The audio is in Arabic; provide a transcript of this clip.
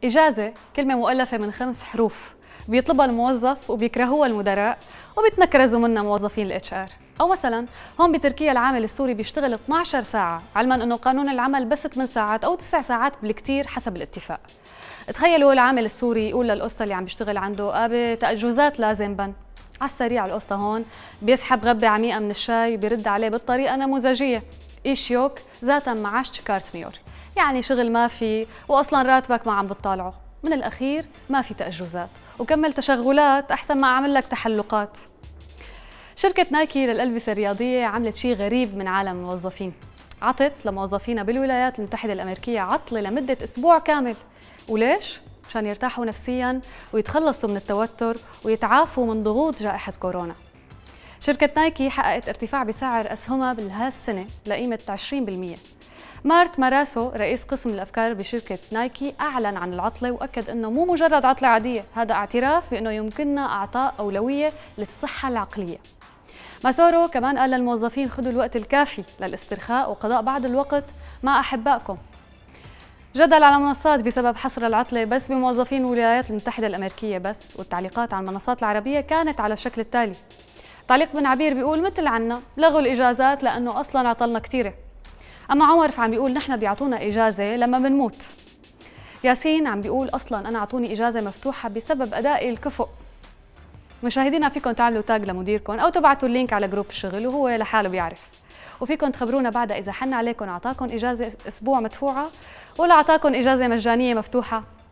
إجازة كلمة مؤلفة من 5 حروف بيطلبها الموظف وبيكرهوها المدراء وبيتنكرزوا منها موظفين الاتش ار. او مثلا هون بتركيا العامل السوري بيشتغل 12 ساعة علما انه قانون العمل بس 8 ساعات او 9 ساعات بالكثير حسب الاتفاق. تخيلوا العامل السوري يقول للقسطى اللي عم بيشتغل عنده ابي تأجوزات لازم بن. على السريع القسطى هون بيسحب غبة عميقة من الشاي وبيرد عليه بالطريقة نموذجية: ايش يوك ذاتا معاش تشكارت ميور، يعني شغل ما في واصلا راتبك ما عم بتطالعه، من الاخير ما في تأجزات وكمل تشغلات احسن ما اعمل لك تحلقات. شركة نايكي للألبسة الرياضية عملت شيء غريب من عالم الموظفين، عطت لموظفينها بالولايات المتحدة الأمريكية عطلة لمدة أسبوع كامل. وليش؟ مشان يرتاحوا نفسياً ويتخلصوا من التوتر ويتعافوا من ضغوط جائحة كورونا. شركة نايكي حققت ارتفاع بسعر أسهمها بهالسنة لقيمة 20%. مارت ماراسو رئيس قسم الأفكار بشركة نايكي أعلن عن العطلة وأكد أنه مو مجرد عطلة عادية، هذا اعتراف بأنه يمكننا إعطاء أولوية للصحة العقلية. ماسورو كمان قال للموظفين خذوا الوقت الكافي للاسترخاء وقضاء بعض الوقت مع أحبائكم. جدل على منصات بسبب حصر العطلة بس بموظفين الولايات المتحدة الأمريكية بس، والتعليقات على المنصات العربية كانت على الشكل التالي: تعليق من عبير بيقول مثل عنا لغوا الإجازات لأنه أصلاً عطلنا كتيرة. أما عمر فعم بيقول نحن بيعطونا إجازة لما بنموت. ياسين عم بيقول أصلاً أنا أعطوني إجازة مفتوحة بسبب أدائي الكفؤ. مشاهدينا فيكم تعملوا تاج لمديركم أو تبعتوا اللينك على جروب الشغل وهو لحاله بيعرف، وفيكم تخبرونا بعدها إذا حن عليكم أعطاكم إجازة أسبوع مدفوعة ولا أعطاكم إجازة مجانية مفتوحة.